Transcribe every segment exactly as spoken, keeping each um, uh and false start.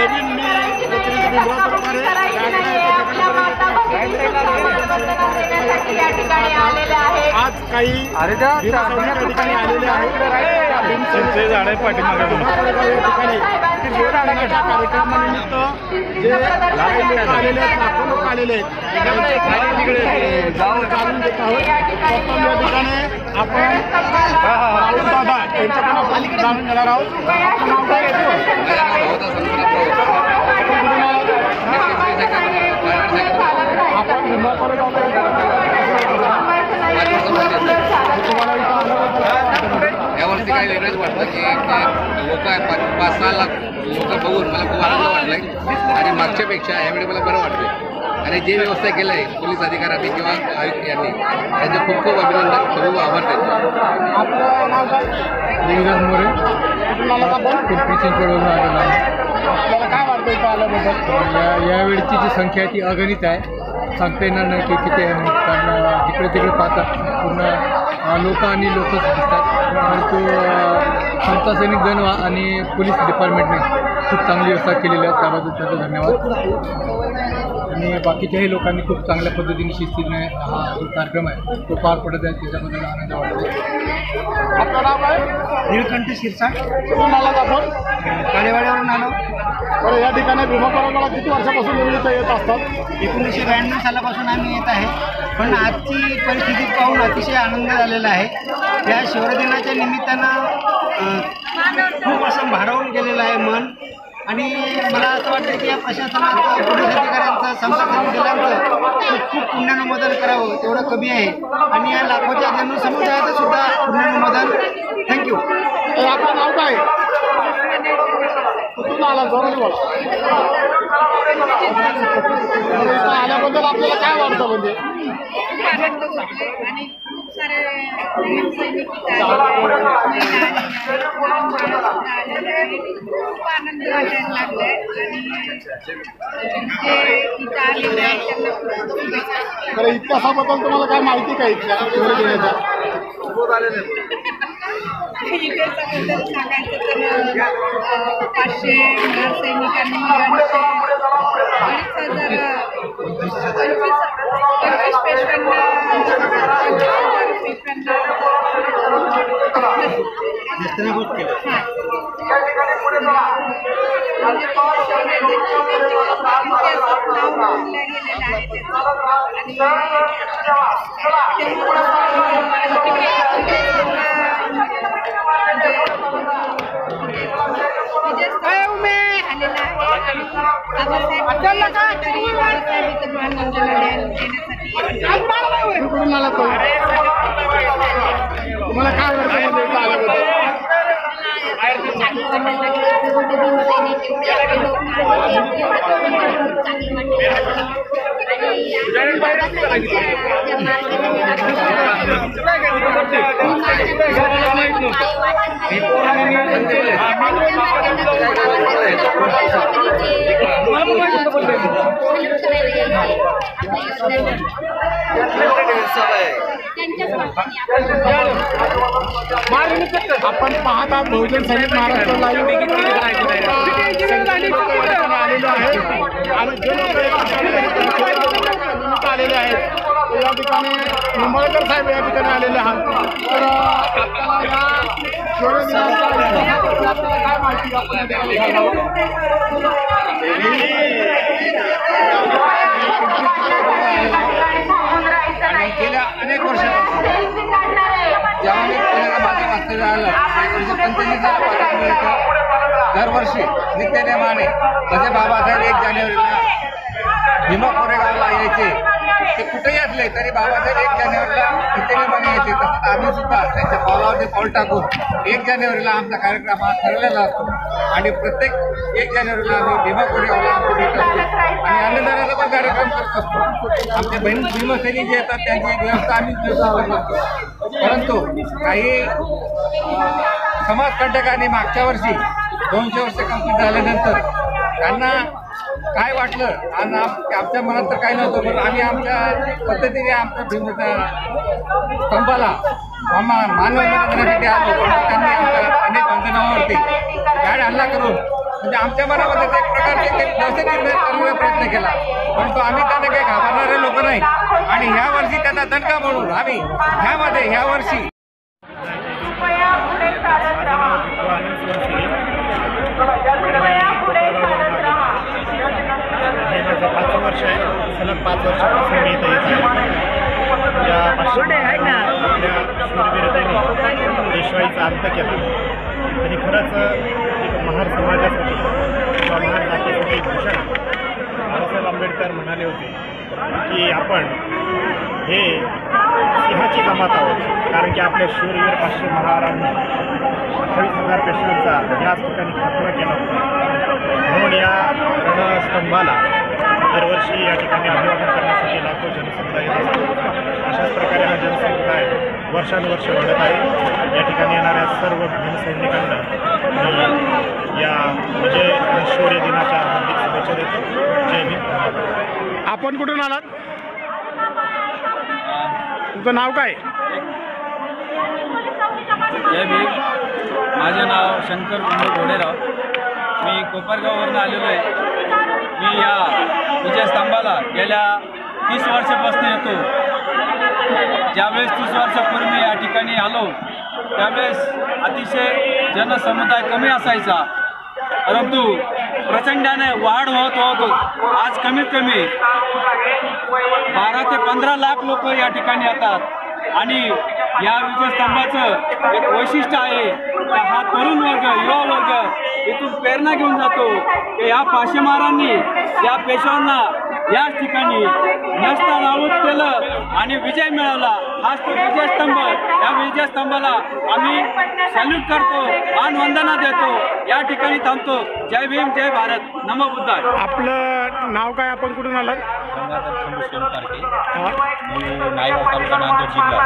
नवीन मी प्रतिनिधी भीमराव प्रकारे आज काही ठिकाणी आलेले आहेत झाडे पाठीमागे कार्यक्रमानिमित्त जे लोक आलेले आहेत लाखो लोक आलेले आहेत जाणून घेत आहोत. प्रथम या ठिकाणी आपण राहुल दादा यांच्याकडून आपण जाणून घेणार आहोत. आपण भीमा कोरेगावला यावरती काही वेगळंच वाटतं की लोक पाच सहा लाख लोक बघून मला खूप आनंद वाटला आहे आणि मागच्यापेक्षा यावेळी मला बरं वाटतं आणि जे व्यवस्था केलं आहे पोलीस अधिकाऱ्यांनी किंवा आयुक्त यांनी त्यांचे खूप खूप अभिनंदन खूप आभार त्यांचे. देवीदास मोरे पिंपरी चिंचवडवरून आलेला आहे. आपल्याला काय वाटतं इथं आल्याबद्दल? यावेळची जी संख्या आहे ती अगणित आहे, सांगता येणार नाही की किती आहे म्हणून. कारण जिकडे तिकडे पाहतात पूर्ण लोक आणि लोकच दिसतात. परंतु समता सैनिक दल आणि पोलीस डिपार्टमेंटने खूप चांगली व्यवस्था केलेली आहे, त्याबद्दल त्याचा धन्यवाद. आणि बाकीच्याही लोकांनी खूप चांगल्या पद्धतीने शिस्तीने हा जो कार्यक्रम आहे तो पार पडत आहे, त्याच्याबद्दल आनंद वाटतो. आपलं नाव आहे? निळकंठ शिरसाट. कुठून आलात आपण? काळेवाड्यावरून आलो. बरं, या ठिकाणी भीमा कोरेगावला किती वर्षापासून निवडणूक येत असतात? एकोणीसशे ब्याण्णव सालापासून आम्ही येत आहे, पण आजची परिस्थिती पाहून अतिशय आनंद झालेला आहे. या शिवरादिनाच्या निमित्तानं खूप असं भारावून गेलेलं आहे मन. आणि मला असं वाटतं की या प्रशासनाचं पोलीस अधिकाऱ्यांचं समता सैनिक दलांचं खूप खूप पुण्यानुमोदन करावं, तेवढं कमी आहे. आणि या लाखोच्या जनसमुदायाचं सुद्धा पुण्यानुमोदन. थँक्यू. आपलं नाव काय? कुठून आला? जोरात बोला. आल्याबद्दल आपल्याला काय वाटतं? म्हणजे आनंद होतोय आणि खूप सारे सैनिक खूप आनंद वाटायला लागलाय आणि जे इथं आलेले आहेत त्यांना तर इतिहासाबद्दल तुम्हाला काय माहिती काय इथल्या शिवरायांच्या? इतिहासाबद्दल सांगायचं तर पाचशे हजार सैनिकांनी अडीच हजार पंचवीस पंचवीस पेशव्यांना नेस्तनाबूत केलं. तुम्हाला काय आपण पाहता बहुजन सैनिक महाराष्ट्राला आलेले आहेत आणि आलेले आहेत. या ठिकाणी निंबाळकर साहेब या ठिकाणी आलेले आहात. तर आपल्याला या आपल्याला काय माहिती गेल्या अनेक वर्षापासून जेव्हा मी पुण्याला माझं वास्तव्य आलं एकोणीसशे पंच्याऐंशी सालापासून दरवर्षी नित्यनेमाने जसे बाबासाहेब एक जानेवारीला भीमा कोरेगावला यायचे, ते कुठेही असले तरी बाबासाहेब एक जानेवारीला नित्यनेमाने यायचे. तसंच आम्ही सुद्धा त्यांच्या पावलावरती पाऊल टाकून एक जानेवारीला आमचा कार्यक्रम हा ठरलेला असतो आणि प्रत्येक एक जानेवारीला आम्ही भीमा कोरेगावला आमची भेट असतो आणि अन्नदानाचा पण कार्यक्रम करत असतो. आमचे बहीण भीमसैनिक जे येतात त्यांची व्यवस्था आम्ही करत असतो. परंतु काही समाजकंटकांनी मागच्या वर्षी दोनशे वर्ष कंप्लीट झाल्यानंतर त्यांना काय वाटलं आणि आमच्या मनात तर काही नव्हतं, पण आम्ही आमच्या पद्धतीने आमच्या भीमच्या स्तंभाला मानवंदना देण्यासाठी आलो. त्यांनी आमच्या अनेक बंधनावरती गाड हल्ला करून म्हणजे आमच्या मनामध्ये एक प्रकारचे ते दहशती करण्याचा प्रयत्न केला, परंतु आम्ही त्यांना काही घाबरणारे लोक नाही. आणि ह्या वर्षी त्याचा दणका म्हणून आम्ही ह्यामध्ये ह्या वर्षी हे माझं पाचवं वर्ष आहे. सलग पाच वर्षापासून मी इथं येत आहे. या आपल्या शूरवीरतेने पेशवाईचा अंत केला आणि खरंच एक महार समाजासाठी किंवा महार जातीसाठी भूषण बाबासाहेब आंबेडकर म्हणाले होते की आपण हे सिंहाची जमात आहोत, कारण की आपल्या शूरवीर पाचशे महारांनी अठ्ठावीस हजार पेशव्यांचा याच ठिकाणी खात्मा केला होता. म्हणून या रणस्तंभाला दरवर्षी या ठिकाणी अभिवादन करण्यासाठी लाखो जनसमुदाय येत असतो. अशाच प्रकारे हा जनसमुदाय वर्षानुवर्ष वाढत आहे. या ठिकाणी येणाऱ्या सर्व भीमसैनिकांना मी या विजय आणि शौर्य दिनाच्या हार्दिक शुभेच्छा देतो. जय भीम. आपण कुठून आलात? तुमचं नाव काय? जय भीम. माझे नाव शंकर कुंड घोडेराव. मी कोपरगाववरून आलेलो आहे. मी या विजयस्तंभाला गेल्या तीस वर्षापासून येतो. ज्यावेळेस तीस वर्षापूर्वी मी या ठिकाणी आलो त्यावेळेस अतिशय जनसमुदाय कमी असायचा, परंतु प्रचंडाने वाढ होत होत आज कमीत कमी बारा ते पंधरा लाख लोक या ठिकाणी येतात. आणि या विजयस्तंभाचं एक वैशिष्ट्य आहे की हा तरुण वर्ग, युवा वर्ग इथून प्रेरणा घेऊन जातो की या पाशेमारांनी या पेशव्यांना याच ठिकाणी नसता नाबूद केलं आणि विजय मिळवला. हाच तो विजयस्तंभ. या विजयस्तंभाला आम्ही सॅल्यूट करतो, मानवंदना देतो, या ठिकाणी थांबतो. जय भीम, जय भारत, नमो बुद्धाय. आपलं नाव काय? आपण कुठून आलात? गंगाधर खंडूशेन पारखे. हा? मी नायगाव तालुका नांदेड जिल्हा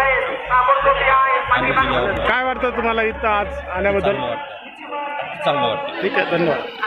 नांदेड जिल्ह्यावर. काय वाटतं तुम्हाला इथं आज आल्याबद्दल? चांगलं वाटतं. चांगलं वाटतं. ठीक आहे, धन्यवाद.